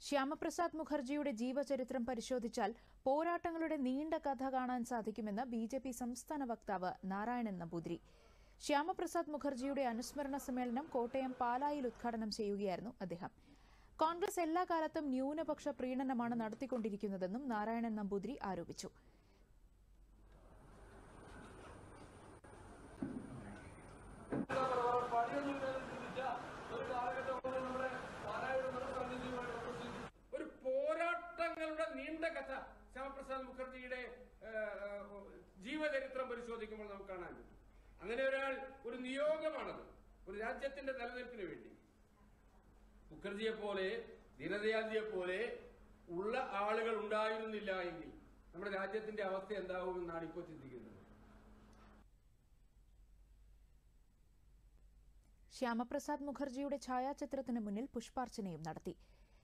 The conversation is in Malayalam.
ശ്യാമപ്രസാദ് മുഖർജിയുടെ ജീവചരിത്രം പരിശോധിച്ചാൽ പോരാട്ടങ്ങളുടെ നീണ്ട കഥ കാണാൻ സാധിക്കുമെന്ന് ബിജെപി സംസ്ഥാന വക്താവ് നാരായണൻ നമ്പൂതിരി. ശ്യാമപ്രസാദ് മുഖർജിയുടെ അനുസ്മരണ സമ്മേളനം കോട്ടയം പാലായിൽ ഉദ്ഘാടനം ചെയ്യുകയായിരുന്നു അദ്ദേഹം. കോൺഗ്രസ് എല്ലാ കാലത്തും ന്യൂനപക്ഷ പ്രീണനമാണ് നടത്തിക്കൊണ്ടിരിക്കുന്നതെന്നും നാരായണൻ നമ്പൂതിരി ആരോപിച്ചു. ഒരു പോരാട്ടങ്ങളുടെ നീണ്ട കഥ ശ്യാമപ്രസാദ് മുഖർജിയുടെ ജീവചരിത്രം പരിശോധിക്കുമ്പോൾ നമുക്ക് കാണാൻ പറ്റും. അങ്ങനെ ഒരു നിയോഗമാണത്, ഒരു രാജ്യത്തിന്റെ നിലനിൽപ്പിന് വേണ്ടി. മുഖർജിയെ പോലെ ദീനദയാൽജിയെ പോലെ ഉള്ള ആളുകൾ ഉണ്ടായിരുന്നില്ല എങ്കിൽ നമ്മുടെ രാജ്യത്തിന്റെ അവസ്ഥ എന്താവുമെന്നാണ് ഇപ്പോൾ ചിന്തിക്കുന്നത്. ശ്യാമപ്രസാദ് മുഖർജിയുടെ ഛായാചിത്രത്തിന് മുന്നിൽ പുഷ്പാർച്ചനയും നടത്തി.